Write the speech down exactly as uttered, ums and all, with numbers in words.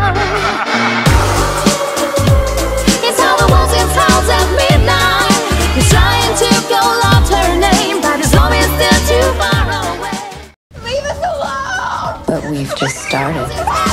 It's all the walls and sounds at midnight. He's trying to call out her name, but it's always still too far away. Leave us alone! But we've just started.